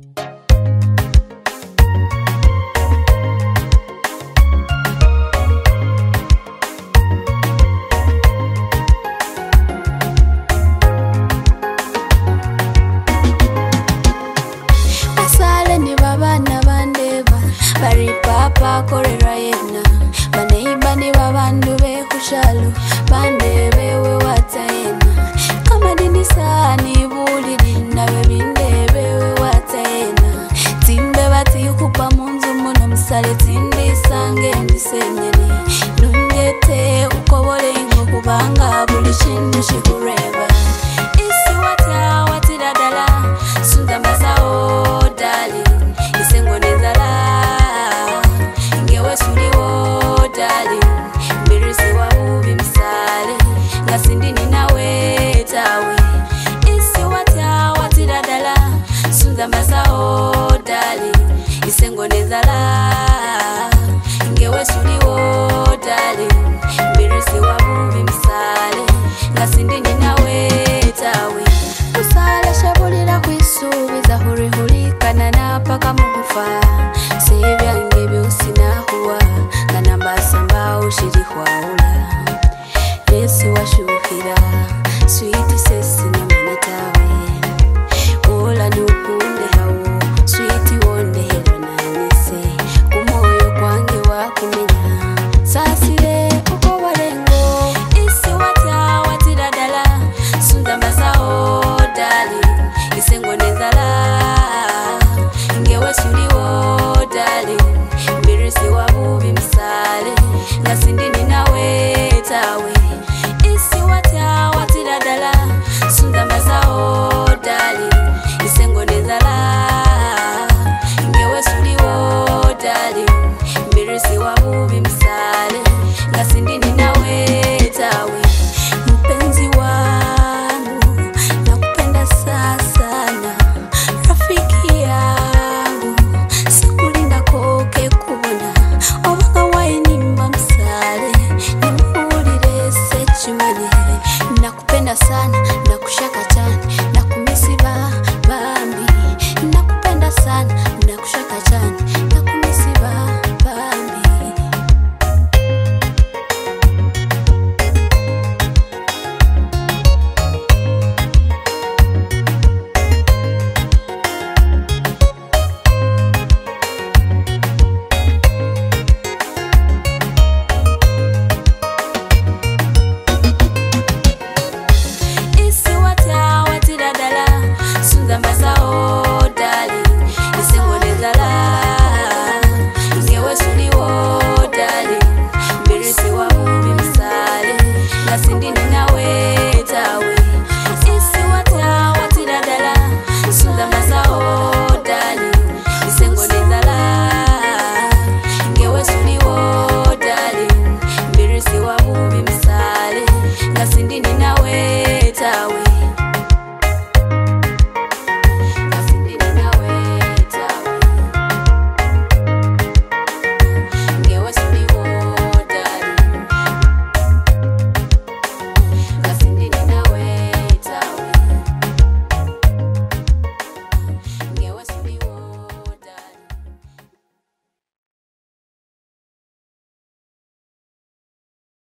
Bari papa korera yena Maneiba ni babandu be kushalu Bande bewe watayena Kama dini sani bulidi Nawe binde bewe watayena Timbe bati kupa munzu muno Msale tindi sange ndisenyeni Nungete ukobole ingo kubanga Bulishindu shikureba Isi wata watidadala Sunda masao dali Isengo nezala Sindini nawe tawe isi wata watidadala Sunza masao dali isengo nezala Ngewe suliwo dali Mbirisi wa mubi msale Sindini nawe tawe Usala shabulila kuisubiza huri huri Kanana paka mugufa Sevya ngebe usinahuwa Kanamba samba ushiri huaula Yesu washuhira Sweetie sesi na manatawe Ola nukunde hawo Sweetie wonde helo na nise Kumoyo kwange wakumenya Sasire uko walengo Isi wata watidadala Sunda masao dali Isengo nezala Ngewe suliwo dali Mbirisi wa mubi msale Sindini nawe tawe Isi wata watidadala Sunda masao dali Isengo nezala Ngewe suliwo dali Mbirisi wa mubi msale Sindini nawe tawe Mpenzi wangu nakupenda sana Rafiki yangu sikulinda koke kubona Obanga wainimba msale Nimulire sechimani Nakupenda sana, nakushaka chani Nakumisiba bambi Nakupenda sana, nakushaka chani Nakumisiba bambi Sunza masao dali Isengo nezala Ngewe suliwo dali Mbirisi wa mubi msale Sindini nawe tawe Isi wata watidadala Sunza masao dali Isengo nezala Ngewe suliwo dali Mbirisi wa mubi msale Sindini nawe